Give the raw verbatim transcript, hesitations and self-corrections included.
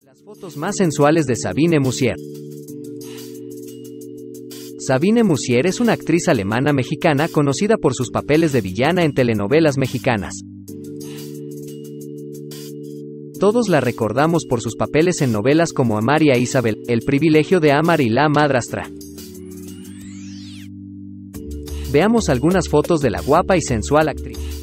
Las fotos más sensuales de Sabine Musier. Sabine Musier es una actriz alemana-mexicana conocida por sus papeles de villana en telenovelas mexicanas. Todos la recordamos por sus papeles en novelas como Amar y a Isabel, El privilegio de amar y La madrastra. Veamos algunas fotos de la guapa y sensual actriz.